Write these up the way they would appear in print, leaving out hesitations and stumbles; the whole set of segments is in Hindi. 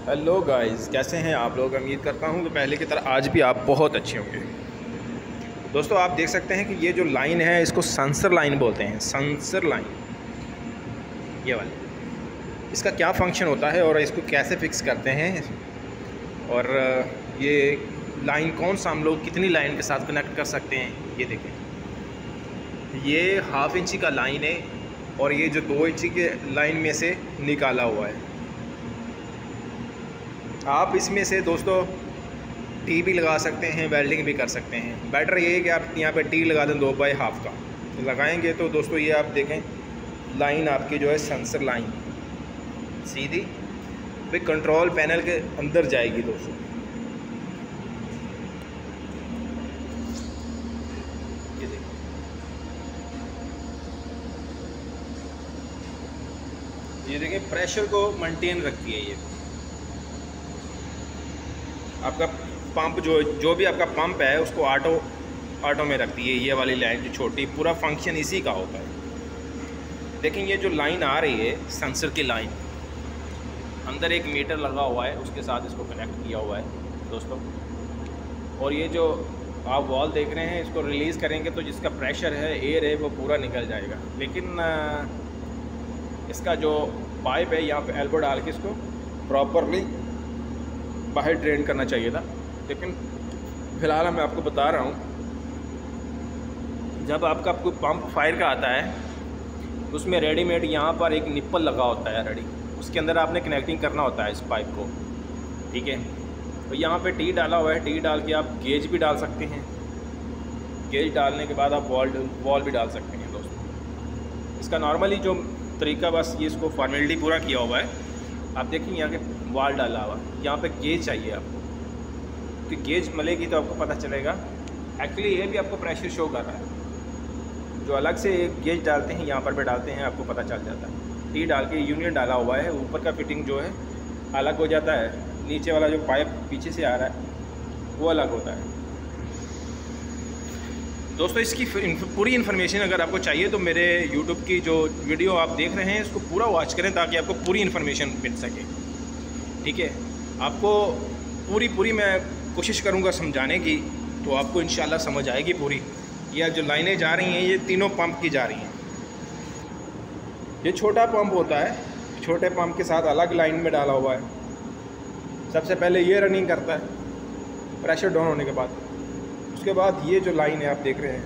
हेलो गाइस, कैसे हैं आप लोग। उम्मीद करता हूं कि पहले की तरह आज भी आप बहुत अच्छे होंगे। दोस्तों, आप देख सकते हैं कि ये जो लाइन है इसको सेंसर लाइन बोलते हैं। सेंसर लाइन ये वाली, इसका क्या फंक्शन होता है और इसको कैसे फिक्स करते हैं, और ये लाइन कौन सा हम लोग कितनी लाइन के साथ कनेक्ट कर सकते हैं। ये देखें, ये 1/2 इंची का लाइन है और ये जो 2 इंची के लाइन में से निकाला हुआ है। आप इसमें से दोस्तों टी भी लगा सकते हैं, वेल्डिंग भी कर सकते हैं। बेटर ये है कि आप यहाँ पे टी लगा दें 2/2 का। तो लगाएंगे तो दोस्तों ये आप देखें लाइन आपकी जो है सेंसर लाइन सीधी भाई कंट्रोल पैनल के अंदर जाएगी। दोस्तों ये देखिए, ये देखें प्रेशर को मेंटेन रखती है। ये आपका पंप जो भी आपका पंप है उसको ऑटो में रखती है। ये वाली लाइन जो छोटी, पूरा फंक्शन इसी का होता है। देखें ये जो लाइन आ रही है सेंसर की लाइन, अंदर एक मीटर लगा हुआ है, उसके साथ इसको कनेक्ट किया हुआ है दोस्तों। और ये जो आप वॉल देख रहे हैं, इसको रिलीज़ करेंगे तो जिसका प्रेशर है, एयर है, वो पूरा निकल जाएगा। लेकिन इसका जो पाइप है यहाँ पे एल्बो डाल के इसको प्रॉपरली बाहर ड्रेन करना चाहिए था। लेकिन फ़िलहाल मैं आपको बता रहा हूँ, जब आपका कोई पंप फायर का आता है उसमें रेडीमेड यहाँ पर एक निप्पल लगा होता है रेडी, उसके अंदर आपने कनेक्टिंग करना होता है इस पाइप को, ठीक है। तो यहाँ पे टी डाला हुआ है, टी डाल के आप गेज भी डाल सकते हैं। गेज डालने के बाद आप वॉल भी डाल सकते हैं दोस्तों। इसका नॉर्मली जो तरीका, बस ये इसको फॉर्मेलिटी पूरा किया हुआ है। आप देखिए यहाँ के वॉल डाला हुआ, यहाँ पे गेज चाहिए आपको, कि गेज मिलेगी तो आपको पता चलेगा। एक्चुअली ये भी आपको प्रेशर शो कर रहा है। जो अलग से एक गेज डालते हैं यहाँ पर भी डालते हैं, आपको पता चल जाता है। टी डाल के यूनियन डाला हुआ है, ऊपर का फिटिंग जो है अलग हो जाता है, नीचे वाला जो पाइप पीछे से आ रहा है वो अलग होता है। दोस्तों इसकी पूरी इन्फॉर्मेशन अगर आपको चाहिए तो मेरे यूट्यूब की जो वीडियो आप देख रहे हैं इसको पूरा वॉच करें, ताकि आपको पूरी इन्फॉर्मेशन मिल सके, ठीक है। आपको पूरी मैं कोशिश करूँगा समझाने की, तो आपको इंशाल्लाह समझ आएगी पूरी। यह जो लाइनें जा रही हैं ये तीनों पंप की जा रही हैं। ये छोटा पंप होता है, छोटे पंप के साथ अलग लाइन में डाला हुआ है। सबसे पहले ये रनिंग करता है प्रेशर डाउन होने के बाद। उसके बाद ये जो लाइन है आप देख रहे हैं,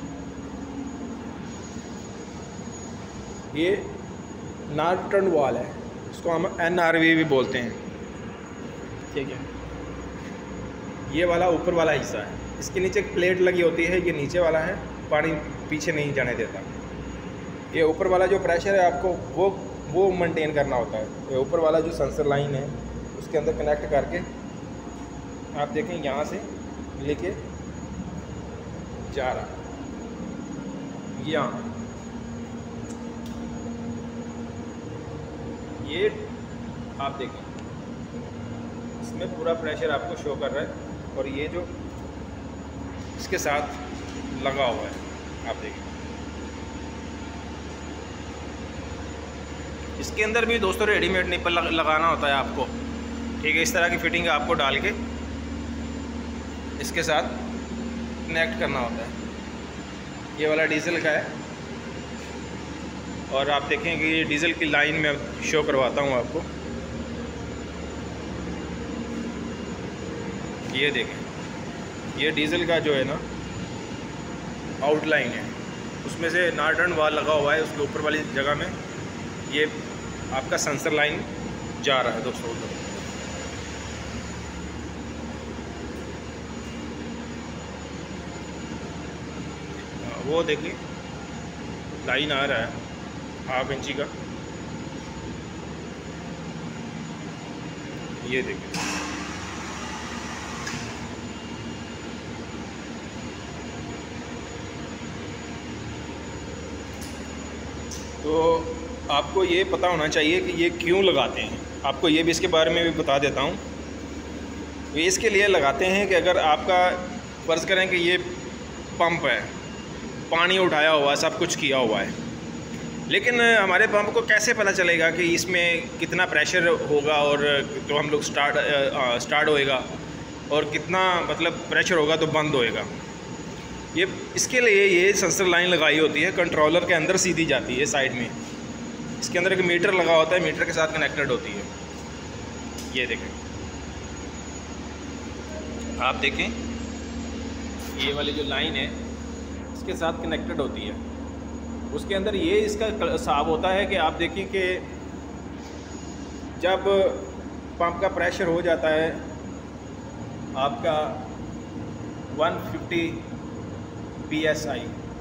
ये नॉर्टन वॉल है, इसको हम NRV भी बोलते हैं, ठीक है। ये वाला ऊपर वाला हिस्सा है, इसके नीचे एक प्लेट लगी होती है, ये नीचे वाला है, पानी पीछे नहीं जाने देता। ये ऊपर वाला जो प्रेशर है आपको वो मेंटेन करना होता है। ये ऊपर वाला जो सेंसर लाइन है उसके अंदर कनेक्ट करके आप देखें यहाँ से लेके जा रहा यहाँ, ये आप देखें इसमें पूरा प्रेशर आपको शो कर रहा है। और ये जो इसके साथ लगा हुआ है आप देखें, इसके अंदर भी दोस्तों रेडीमेड निप्पल लगाना होता है आपको, ठीक है। इस तरह की फिटिंग आपको डाल के इसके साथ कनेक्ट करना होता है। ये वाला डीजल का है, और आप देखें कि ये डीजल की लाइन में शो करवाता हूँ आपको। ये देखें, ये डीजल का जो है ना आउटलाइन है, उसमें से नॉर्टन वॉल लगा हुआ है, उसके ऊपर वाली जगह में ये आपका सेंसर लाइन जा रहा है दोस्तों। वो देखिए लाइन आ रहा है 1/2 इंची का, ये देखिए। तो आपको ये पता होना चाहिए कि ये क्यों लगाते हैं। आपको ये भी इसके बारे में भी बता देता हूँ। ये इसके लिए लगाते हैं कि अगर आपका फ़र्ज़ करें कि ये पंप है, पानी उठाया हुआ है, सब कुछ किया हुआ है, लेकिन हमारे पंप को कैसे पता चलेगा कि इसमें कितना प्रेशर होगा और तो हम लोग स्टार्ट होएगा और कितना मतलब प्रेशर होगा तो बंद होएगा। ये इसके लिए ये सेंसर लाइन लगाई होती है, कंट्रोलर के अंदर सीधी जाती है साइड में। इसके अंदर एक मीटर लगा होता है, मीटर के साथ कनेक्टेड होती है। ये देखें, आप देखें ये वाली जो लाइन है इसके साथ कनेक्टेड होती है। उसके अंदर ये इसका हिसाब होता है कि आप देखिए कि जब पंप का प्रेशर हो जाता है आपका 150 PSI,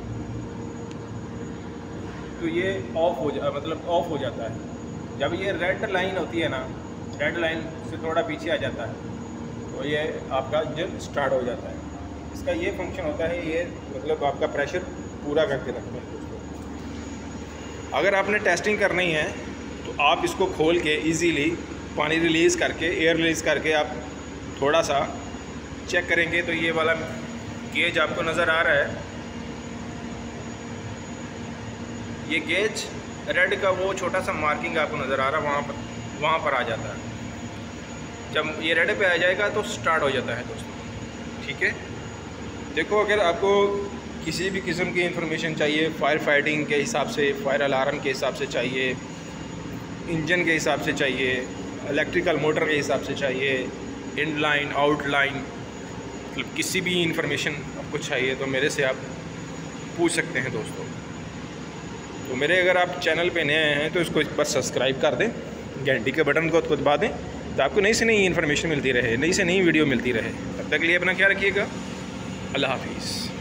तो ये ऑफ हो जाता है। जब ये रेड लाइन होती है ना, रेड लाइन से थोड़ा पीछे आ जाता है तो ये आपका इंजन स्टार्ट हो जाता है। इसका ये फंक्शन होता है, ये मतलब आपका प्रेशर पूरा करके रखते हैं दोस्तों। अगर आपने टेस्टिंग करनी है तो आप इसको खोल के इजीली पानी रिलीज़ करके, एयर रिलीज़ करके आप थोड़ा सा चेक करेंगे तो ये वाला गेज आपको नज़र आ रहा है। ये गेज रेड का वो छोटा सा मार्किंग आपको नज़र आ रहा है, वहाँ पर आ जाता है। जब ये रेड पे आ जाएगा तो स्टार्ट हो जाता है दोस्तों। ठीक है, देखो अगर आपको किसी भी किस्म की इंफॉर्मेशन चाहिए, फायर फाइटिंग के हिसाब से, फायर अलार्म के हिसाब से चाहिए, इंजन के हिसाब से चाहिए, इलेक्ट्रिकल मोटर के हिसाब से चाहिए, इन लाइन आउट लाइन, मतलब किसी भी इंफॉर्मेशन आपको चाहिए तो मेरे से आप पूछ सकते हैं दोस्तों। तो मेरे अगर आप चैनल पे नए हैं तो इसको एक बार सब्सक्राइब कर दें, घंटी के बटन को दबा दें तो आपको नई से नई इन्फॉर्मेशन मिलती रहे, नई से नई वीडियो मिलती रहे। तब तक के लिए अपना ख्याल रखिएगा। अल्लाह हाफिज़।